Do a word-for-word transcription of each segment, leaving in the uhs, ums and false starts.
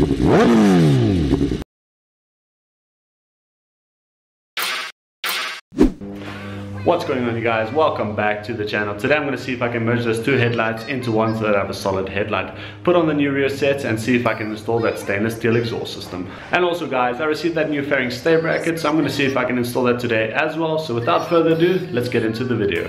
What's going on, you guys? Welcome back to the channel. Today I'm going to see if I can merge those two headlights into one so that I have a solid headlight. Put on the new rear sets and see if I can install that stainless steel exhaust system. And also guys, I received that new fairing stay bracket, so I'm going to see if I can install that today as well. So without further ado, let's get into the video.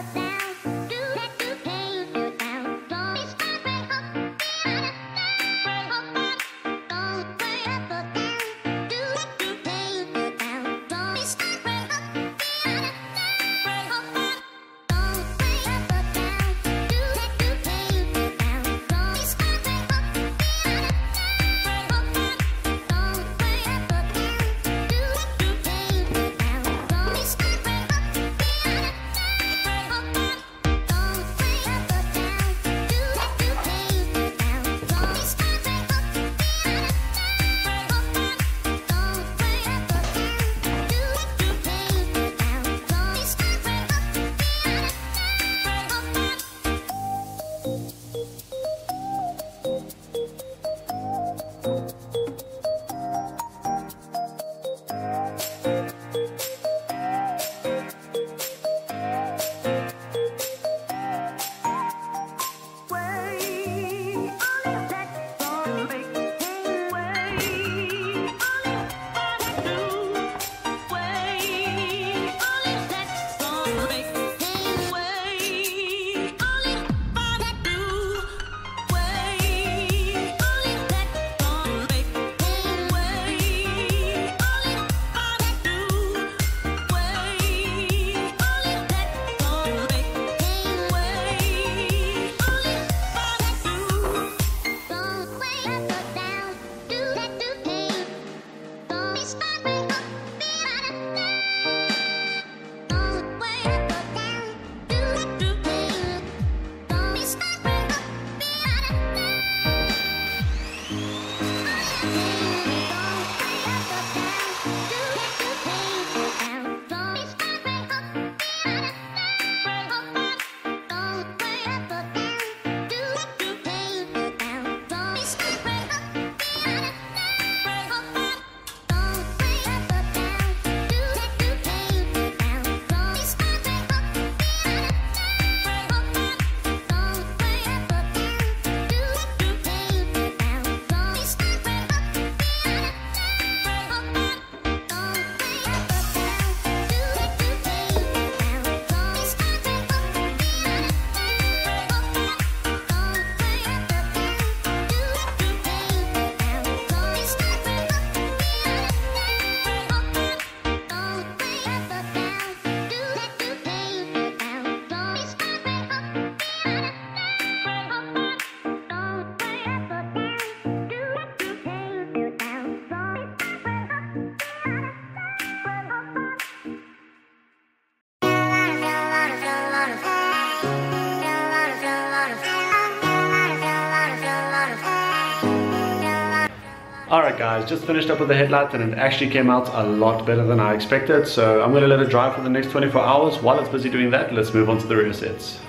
Alright guys, just finished up with the headlight and it actually came out a lot better than I expected. So I'm going to let it dry for the next twenty-four hours. While it's busy doing that, let's move on to the rear sets.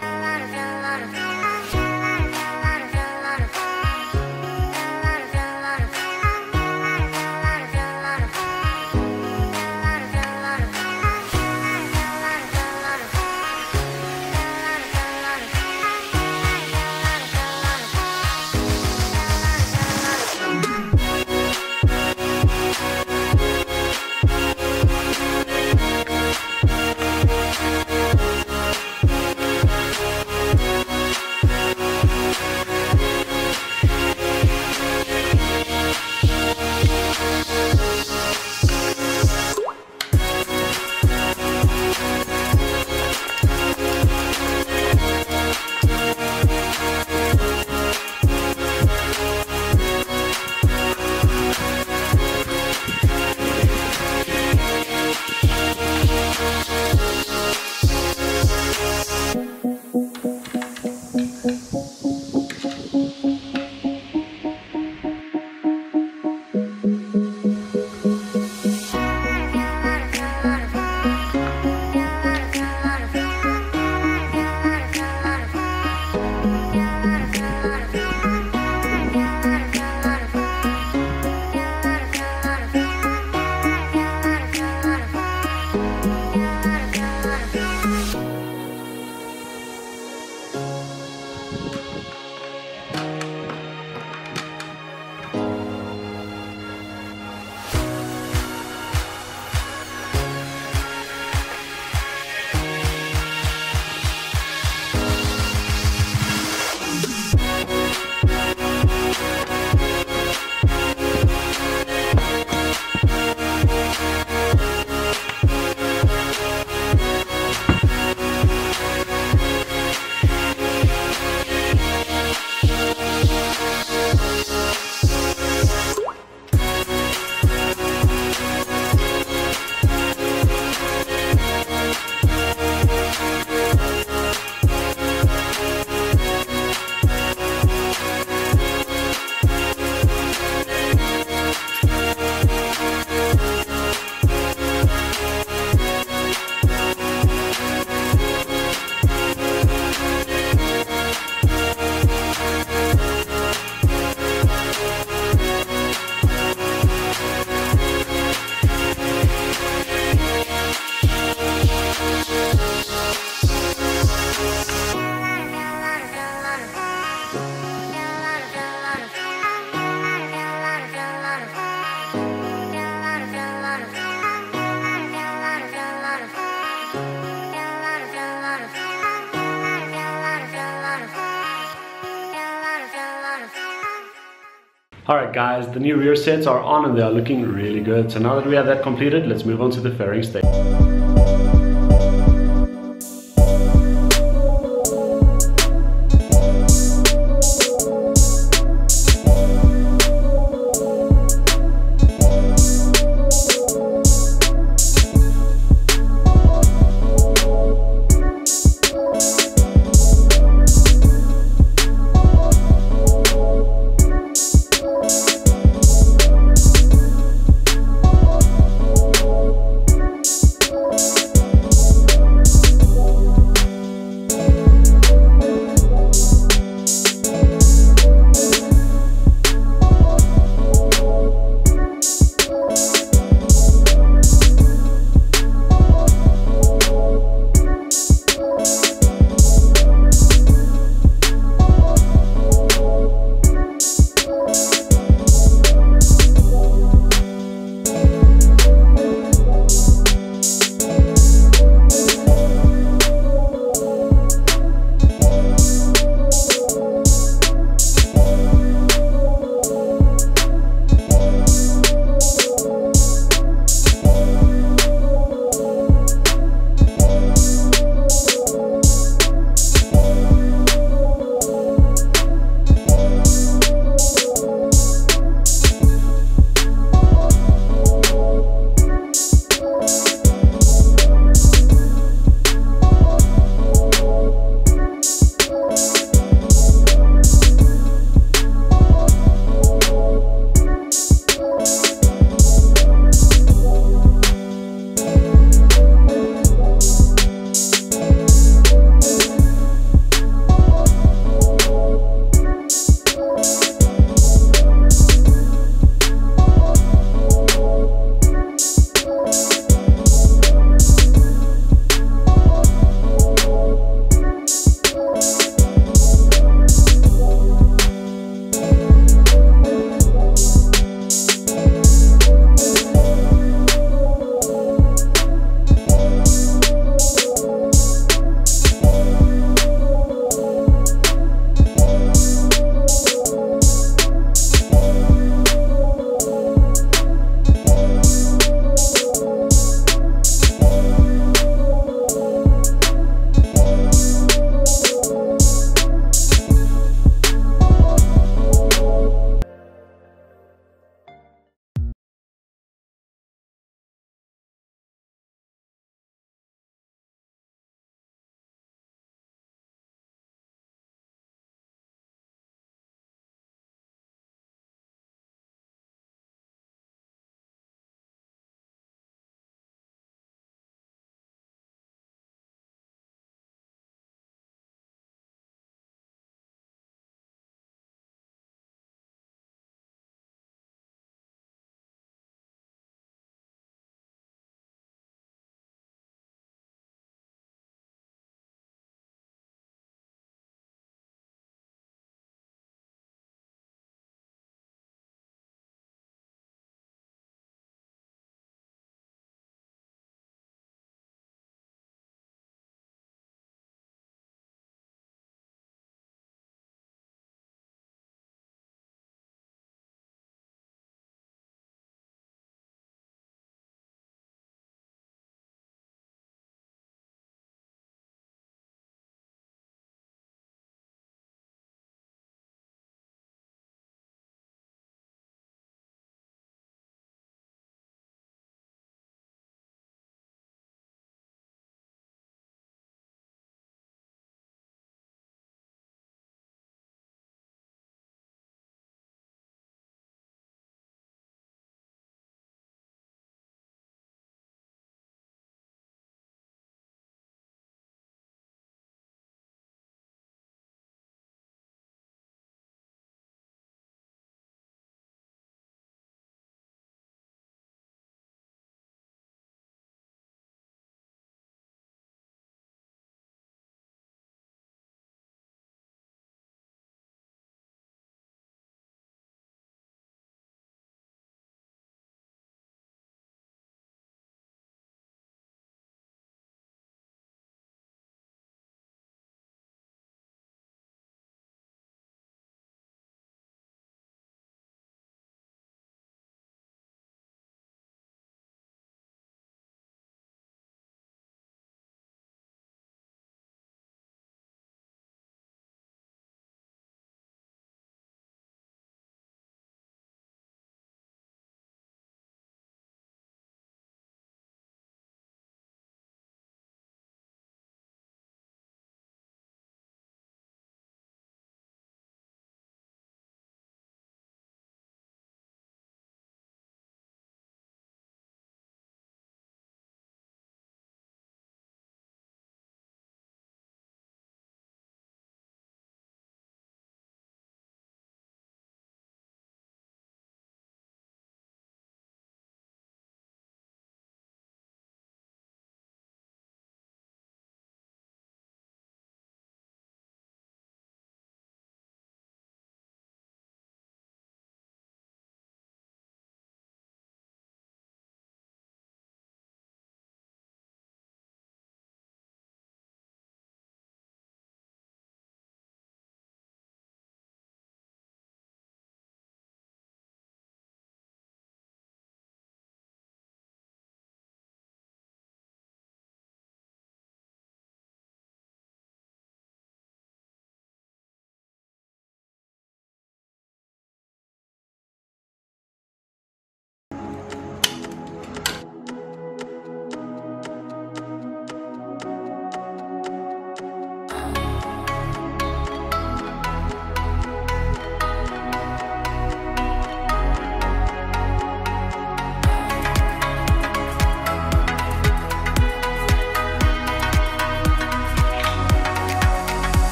Alright guys, the new rear sets are on and they are looking really good. So now that we have that completed, let's move on to the fairing stage.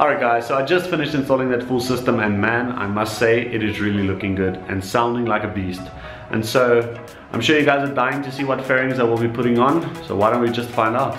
Alright guys, so I just finished installing that full system, and man, I must say it is really looking good and sounding like a beast. And so I'm sure you guys are dying to see what fairings I will be putting on, so why don't we just find out.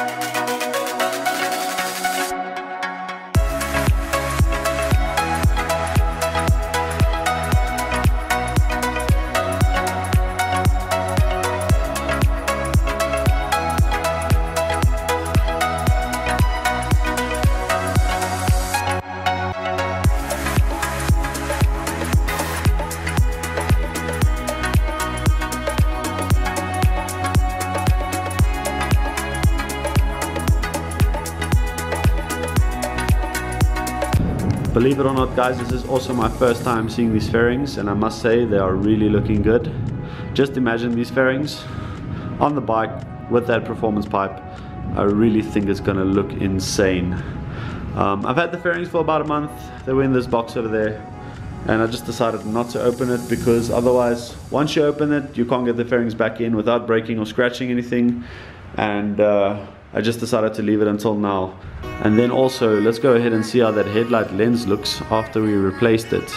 Believe it or not guys, this is also my first time seeing these fairings, and I must say they are really looking good. Just imagine these fairings on the bike with that performance pipe. I really think it's gonna look insane. Um, I've had the fairings for about a month. They were in this box over there, and I just decided not to open it because otherwise, once you open it, you can't get the fairings back in without breaking or scratching anything. And uh, I just decided to leave it until now. And then also, let's go ahead and see how that headlight lens looks after we replaced it.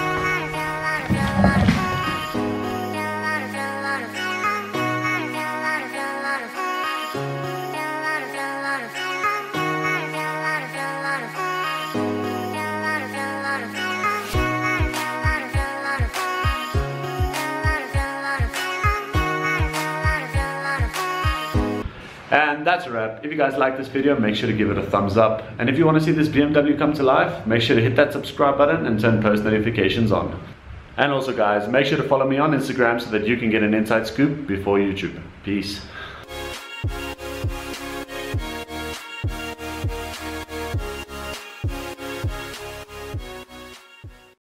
And that's a wrap. If you guys like this video, make sure to give it a thumbs up. And if you want to see this B M W come to life, make sure to hit that subscribe button and turn post notifications on. And also guys, make sure to follow me on Instagram so that you can get an inside scoop before YouTube. Peace.